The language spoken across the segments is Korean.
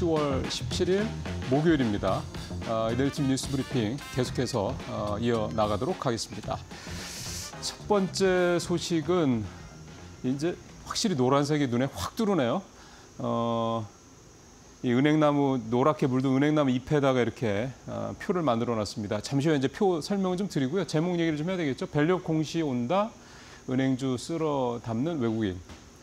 10월 17일 목요일입니다. 이데일리팀 뉴스 브리핑 계속해서 이어나가도록 하겠습니다. 첫 번째 소식은 이제 확실히 노란색이 눈에 확 들어오네요. 이 은행나무, 노랗게 물든 은행나무 잎에다가 이렇게 표를 만들어놨습니다. 잠시 후에 이제 표 설명을 좀 드리고요. 제목 얘기를 좀 해야 되겠죠. 벨리업 공시 온다, 은행주 쓸어 담는 외국인.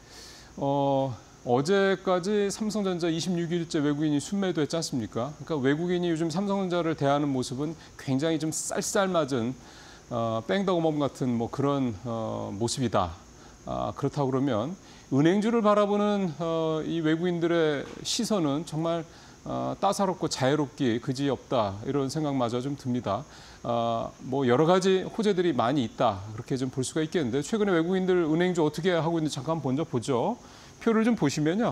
어제까지 삼성전자 26일째 외국인이 순매도했지 않습니까? 그러니까 외국인이 요즘 삼성전자를 대하는 모습은 굉장히 좀 쌀쌀맞은 뺑덕어멈 같은 뭐 그런 모습이다. 그렇다고 그러면 은행주를 바라보는 이 외국인들의 시선은 정말 따사롭고 자유롭기 그지없다 이런 생각마저 좀 듭니다. 뭐 여러 가지 호재들이 많이 있다 그렇게 좀 볼 수가 있겠는데 최근에 외국인들 은행주 어떻게 하고 있는지 잠깐 먼저 보죠. 표를 좀 보시면요.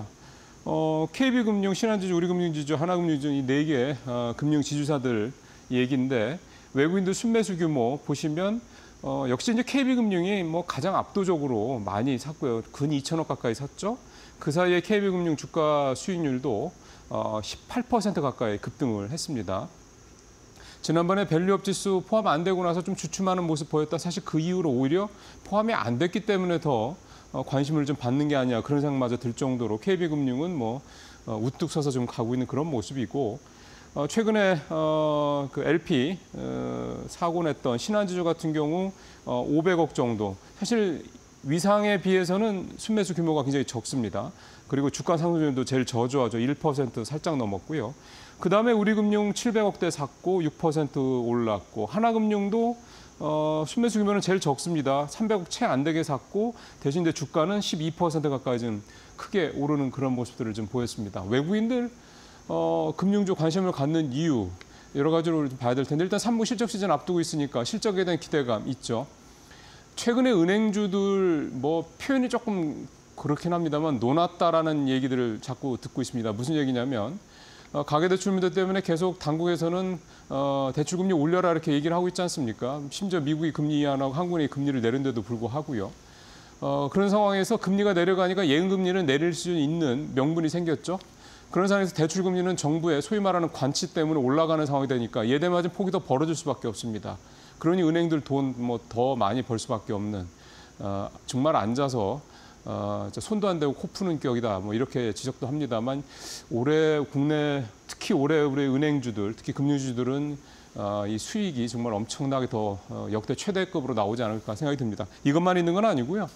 KB금융, 신한지주, 우리금융지주, 하나금융지주 이 4개 금융지주사들 얘기인데 외국인들 순매수 규모 보시면 역시 이제 KB금융이 뭐 가장 압도적으로 많이 샀고요. 근 2천억 가까이 샀죠. 그 사이에 KB금융 주가 수익률도 18% 가까이 급등을 했습니다. 지난번에 밸류업 지수 포함 안 되고 나서 좀 주춤하는 모습 보였다. 사실 그 이후로 오히려 포함이 안 됐기 때문에 더 관심을 좀 받는 게 아니야 그런 생각마저 들 정도로 KB금융은 뭐 우뚝 서서 좀 가고 있는 그런 모습이고 최근에 그 LP 사고 냈던 신한지주 같은 경우 500억 정도 사실 위상에 비해서는 순매수 규모가 굉장히 적습니다. 그리고 주가 상승률도 제일 저조하죠. 1% 살짝 넘었고요. 그다음에 우리금융 700억대 샀고 6% 올랐고 하나금융도 순매수 규모는 제일 적습니다. 300억 채 안 되게 샀고 대신 이제 주가는 12% 가까이 좀 크게 오르는 그런 모습들을 좀 보였습니다. 외국인들 금융주 관심을 갖는 이유 여러 가지로 좀 봐야 될 텐데 일단 3분 실적 시즌 앞두고 있으니까 실적에 대한 기대감 있죠. 최근에 은행주들 뭐 표현이 조금 그렇긴 합니다만 논았다라는 얘기들을 자꾸 듣고 있습니다. 무슨 얘기냐면 가계대출 문제 때문에 계속 당국에서는 대출금리 올려라 이렇게 얘기를 하고 있지 않습니까? 심지어 미국이 금리 인하하고 한국이 금리를 내린데도 불구하고요. 그런 상황에서 금리가 내려가니까 예금금리는 내릴 수 있는 명분이 생겼죠. 그런 상황에서 대출금리는 정부의 소위 말하는 관치 때문에 올라가는 상황이 되니까 예대마진 폭이 더 벌어질 수밖에 없습니다. 그러니 은행들 돈 뭐 더 많이 벌 수밖에 없는 정말 앉아서 손도 안 대고 코 푸는 격이다. 뭐 이렇게 지적도 합니다만 올해 국내 특히 올해 우리 은행주들 특히 금융주들은 이 수익이 정말 엄청나게 더 역대 최대급으로 나오지 않을까 생각이 듭니다. 이것만 있는 건 아니고요.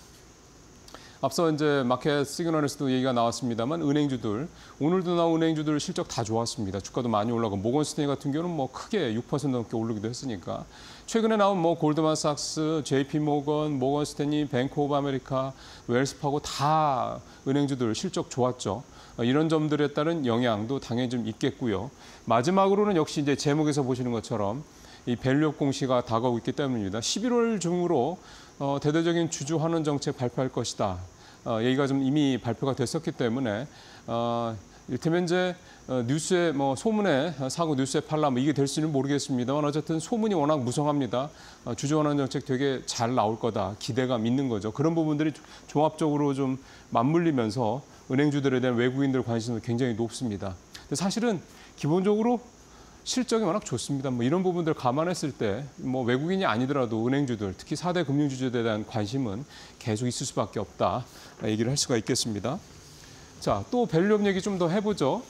앞서 이제 마켓 시그널에서도 얘기가 나왔습니다만 은행주들 오늘도 나온 은행주들 실적 다 좋았습니다. 주가도 많이 올라가고 모건스탠리 같은 경우는 뭐 크게 6% 넘게 오르기도 했으니까 최근에 나온 뭐 골드만삭스, JP모건, 모건스탠리, 뱅크 오브 아메리카, 웰스파고 다 은행주들 실적 좋았죠. 이런 점들에 따른 영향도 당연히 좀 있겠고요. 마지막으로는 역시 이제 제목에서 보시는 것처럼 이 밸류업 공시가 다가오고 있기 때문입니다. 11월 중으로 대대적인 주주 환원 정책 발표할 것이다. 얘기가 좀 이미 발표가 됐었기 때문에 이를테면 이제 뉴스에 뭐 소문에 사고 뉴스에 팔라 뭐 이게 될지는 모르겠습니다만 어쨌든 소문이 워낙 무성합니다. 주주 환원 정책 되게 잘 나올 거다. 기대감 있는 거죠. 그런 부분들이 종합적으로 좀 맞물리면서 은행주들에 대한 외국인들 관심도 굉장히 높습니다. 근데 사실은 기본적으로 실적이 워낙 좋습니다. 뭐 이런 부분들 감안했을 때 뭐 외국인이 아니더라도 은행주들 특히 4대 금융주주에 대한 관심은 계속 있을 수밖에 없다 얘기를 할 수가 있겠습니다. 자, 또 밸류업 얘기 좀 더 해보죠.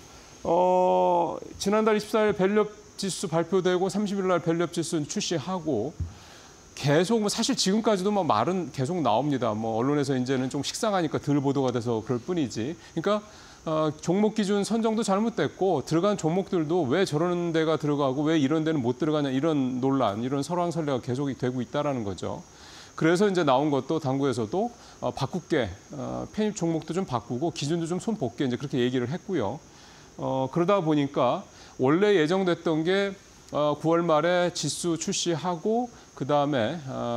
지난달 24일 밸류업 지수 발표되고 30일 날 밸류업 지수 출시하고 계속 사실 지금까지도 뭐 말은 계속 나옵니다. 뭐 언론에서 이제는 좀 식상하니까 덜 보도가 돼서 그럴 뿐이지. 그러니까 종목 기준 선정도 잘못됐고 들어간 종목들도 왜 저런 데가 들어가고 왜 이런 데는 못 들어가냐 이런 논란, 이런 설왕설래가 계속 되고 있다라는 거죠. 그래서 이제 나온 것도 당국에서도 바꿀게, 편입 종목도 좀 바꾸고 기준도 좀 손 볼게 이제 그렇게 얘기를 했고요. 그러다 보니까 원래 예정됐던 게 9월 말에 지수 출시하고 그다음에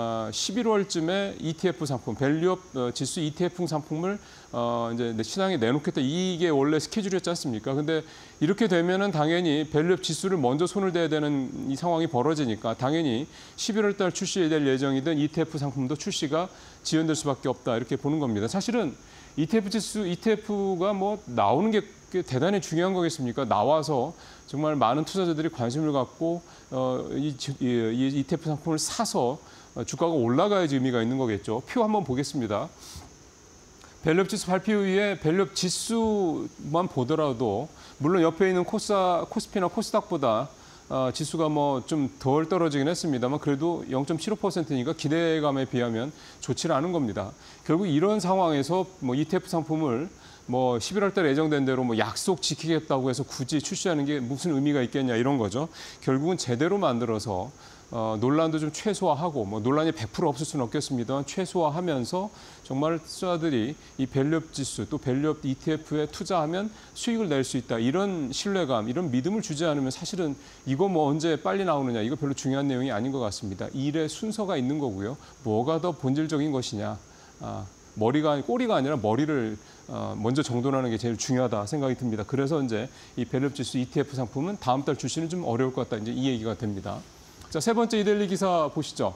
11월쯤에 ETF 상품, 밸류업 지수 ETF 상품을 이제 시장에 내놓겠다. 이게 원래 스케줄이었지 않습니까? 근데 이렇게 되면은 당연히 밸류업 지수를 먼저 손을 대야 되는 이 상황이 벌어지니까 당연히 11월 달 출시될 예정이던 ETF 상품도 출시가 지연될 수밖에 없다. 이렇게 보는 겁니다. 사실은 ETF 지수, ETF가 뭐 나오는 게 그게 대단히 중요한 거겠습니까? 나와서 정말 많은 투자자들이 관심을 갖고 이 ETF 상품을 사서 주가가 올라가야지 의미가 있는 거겠죠. 표 한번 보겠습니다. 벨롭 지수 발표 후에 벨롭 지수만 보더라도 물론 옆에 있는 코스피나 코스닥보다 지수가 뭐 좀 덜 떨어지긴 했습니다만 그래도 0.75%니까 기대감에 비하면 좋지는 않은 겁니다. 결국 이런 상황에서 뭐 ETF 상품을 뭐 11월 달에 예정된 대로 뭐 약속 지키겠다고 해서 굳이 출시하는 게 무슨 의미가 있겠냐 이런 거죠. 결국은 제대로 만들어서 논란도 좀 최소화하고 뭐 논란이 100% 없을 수는 없겠습니다만 최소화하면서 정말 투자들이 이 벨롭 지수 또 벨롭 ETF에 투자하면 수익을 낼 수 있다 이런 신뢰감 이런 믿음을 주지 않으면 사실은 이거 뭐 언제 빨리 나오느냐 이거 별로 중요한 내용이 아닌 것 같습니다. 이 일의 순서가 있는 거고요. 뭐가 더 본질적인 것이냐 꼬리가 아니라 머리를 먼저 정돈하는 게 제일 중요하다 생각이 듭니다. 그래서 이제 이 벨롭 지수 ETF 상품은 다음 달 출시는 좀 어려울 것 같다 이제 이 얘기가 됩니다. 자, 세 번째 이데일리 기사 보시죠.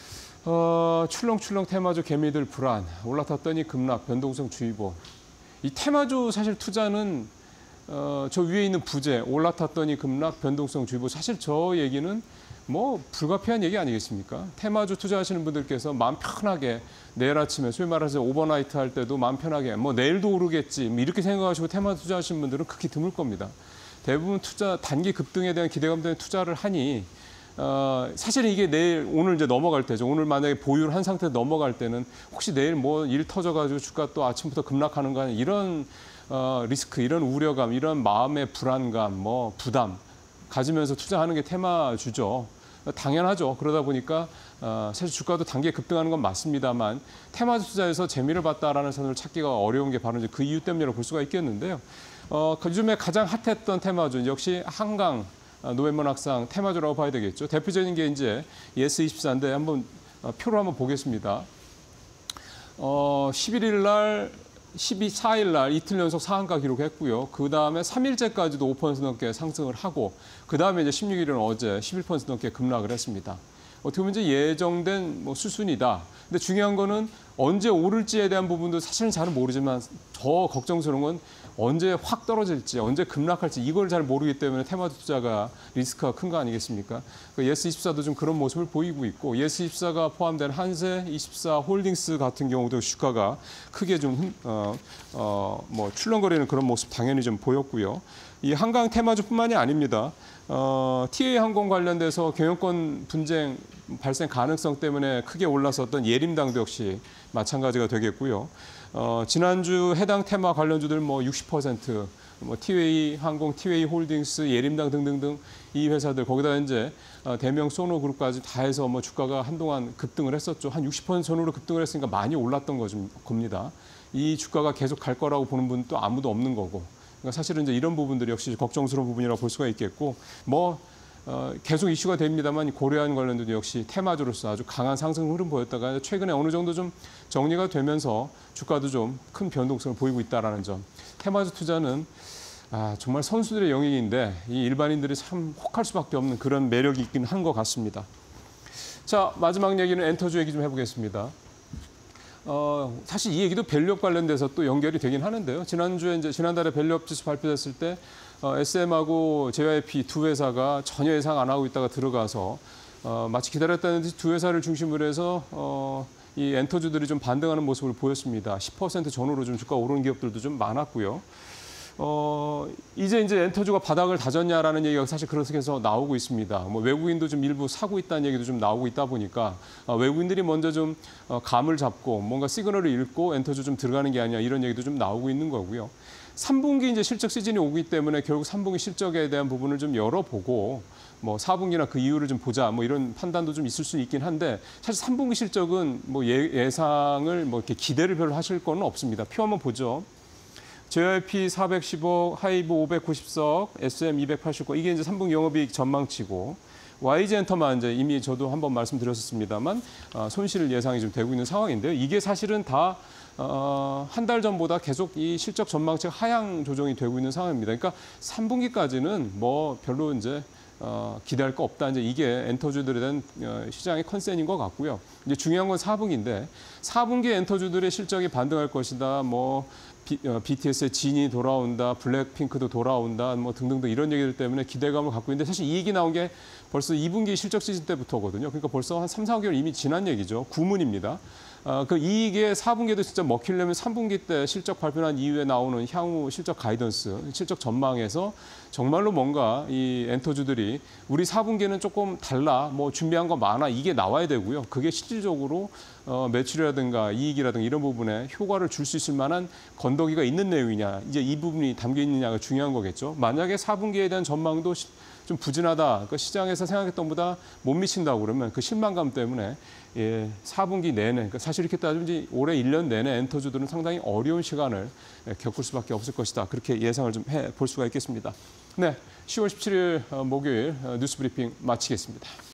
출렁출렁 테마주 개미들 불안, 올라탔더니 급락, 변동성 주의보. 이 테마주 사실 투자는 저 위에 있는 부제, 올라탔더니 급락, 변동성 주의보. 사실 저 얘기는 뭐 불가피한 얘기 아니겠습니까? 테마주 투자하시는 분들께서 마음 편하게 내일 아침에 소위 말해서 오버나이트 할 때도 마음 편하게 뭐 내일도 오르겠지 뭐 이렇게 생각하시고 테마주 투자하시는 분들은 극히 드물 겁니다. 대부분 단기 급등에 대한 기대감 때문에 투자를 하니 사실 이게 오늘 이제 넘어갈 때죠. 오늘 만약에 보유를 한 상태 넘어갈 때는 혹시 내일 뭐 일 터져가지고 주가 또 아침부터 급락하는 거 아니야. 이런 리스크, 이런 우려감, 이런 마음의 불안감, 뭐 부담 가지면서 투자하는 게 테마주죠. 당연하죠. 그러다 보니까 사실 주가도 단기에 급등하는 건 맞습니다만 테마주 투자에서 재미를 봤다라는 선을 찾기가 어려운 게 바로 이제 그 이유 때문이라고 볼 수가 있겠는데요. 요즘에 가장 핫했던 테마주 역시 한강 노회문 학상 테마주라고 봐야 되겠죠. 대표적인 게 이제 예스24인데 한번 표로 한번 보겠습니다. 11일 날, 4일 날 이틀 연속 상한가 기록했고요. 그 다음에 3일째까지도 5% 넘게 상승을 하고 그 다음에 이제 16일은 어제 11% 넘게 급락을 했습니다. 어떻게 보면 이제 예정된 뭐 수순이다. 근데 중요한 거는 언제 오를지에 대한 부분도 사실은 잘 모르지만 더 걱정스러운 건 언제 확 떨어질지, 언제 급락할지 이걸 잘 모르기 때문에 테마주 투자가 리스크가 큰 거 아니겠습니까? 예스24도 좀 그런 모습을 보이고 있고 예스24가 포함된 한세24 홀딩스 같은 경우도 주가가 크게 좀 뭐 출렁거리는 그런 모습 당연히 좀 보였고요. 이 한강 테마주뿐만이 아닙니다. TA 항공 관련돼서 경영권 분쟁 발생 가능성 때문에 크게 올라섰던 예림당도 역시 마찬가지가 되겠고요. 지난주 해당 테마 관련주들 뭐 60%, 뭐 티웨이항공, 티웨이홀딩스, 예림당 등등등 이 회사들 거기다 이제 대명 소노그룹까지 다 해서 뭐 주가가 한동안 급등을 했었죠. 한 60% 전후로 급등을 했으니까 많이 올랐던 겁니다. 이 주가가 계속 갈 거라고 보는 분은 또 아무도 없는 거고. 그러니까 사실은 이제 이런 부분들이 역시 걱정스러운 부분이라고 볼 수가 있겠고, 뭐 계속 이슈가 됩니다만 고려한 관련도 역시 테마주로서 아주 강한 상승 흐름 보였다가 최근에 어느 정도 좀 정리가 되면서 주가도 좀 큰 변동성을 보이고 있다라는 점. 테마주 투자는 정말 선수들의 영역인데 이 일반인들이 참 혹할 수밖에 없는 그런 매력이 있긴 한 것 같습니다. 자, 마지막 얘기는 엔터주 얘기 좀 해보겠습니다. 사실 이 얘기도 밸류업 관련돼서 또 연결이 되긴 하는데요. 지난달에 밸류업 지수 발표됐을 때 SM하고 JYP 두 회사가 전혀 예상 안 하고 있다가 들어가서 마치 기다렸다는 듯이 두 회사를 중심으로 해서 이 엔터주들이 좀 반등하는 모습을 보였습니다. 10% 전후로 좀 주가 오르는 기업들도 좀 많았고요. 이제 엔터주가 바닥을 다졌냐라는 얘기가 사실 그렇게 해서 나오고 있습니다. 뭐 외국인도 좀 일부 사고 있다는 얘기도 좀 나오고 있다 보니까 외국인들이 먼저 좀 감을 잡고 뭔가 시그널을 읽고 엔터주 좀 들어가는 게 아니냐 이런 얘기도 좀 나오고 있는 거고요. 3분기 이제 실적 시즌이 오기 때문에 결국 3분기 실적에 대한 부분을 좀 열어보고 뭐 4분기나 그 이유를 좀 보자 뭐 이런 판단도 좀 있을 수 있긴 한데 사실 3분기 실적은 뭐 예상을 뭐 이렇게 기대를 별로 하실 건 없습니다. 표 한번 보죠. JYP 410억, 하이브 590석, SM 289 이게 이제 3분기 영업이익 전망치고 YG엔터만 이제 이미 저도 한번 말씀드렸었습니다만 손실 예상이 좀 되고 있는 상황인데요. 이게 사실은 다 한 달 전보다 계속 이 실적 전망치가 하향 조정이 되고 있는 상황입니다. 그러니까 3분기까지는 뭐 별로 이제 기대할 거 없다. 이제 이게 엔터주들에 대한 시장의 컨센인 것 같고요. 이제 중요한 건 4분기인데 4분기 엔터주들의 실적이 반등할 것이다. 뭐 BTS의 진이 돌아온다, 블랙핑크도 돌아온다, 뭐 등등등 이런 얘기들 때문에 기대감을 갖고 있는데 사실 이 얘기 나온 게 벌써 2분기 실적 시즌 때부터거든요. 그러니까 벌써 한 3, 4개월 이미 지난 얘기죠. 구문입니다. 그 이익의 4분기에도 진짜 먹히려면 3분기 때 실적 발표한 이후에 나오는 향후 실적 가이던스, 실적 전망에서 정말로 뭔가 이 엔터주들이 우리 4분기는 조금 달라, 뭐 준비한 거 많아 이게 나와야 되고요. 그게 실질적으로 매출이라든가 이익이라든가 이런 부분에 효과를 줄 수 있을 만한 건더기가 있는 내용이냐, 이제 이 부분이 담겨 있느냐가 중요한 거겠죠. 만약에 4분기에 대한 전망도 좀 부진하다, 그러니까 시장에서 생각했던 것보다 못 미친다고 그러면 그 실망감 때문에 4분기 내내, 그러니까 사실 이렇게 따지면 올해 1년 내내 엔터주들은 상당히 어려운 시간을 겪을 수밖에 없을 것이다. 그렇게 예상을 좀 해볼 수가 있겠습니다. 네, 10월 17일 목요일 뉴스 브리핑 마치겠습니다.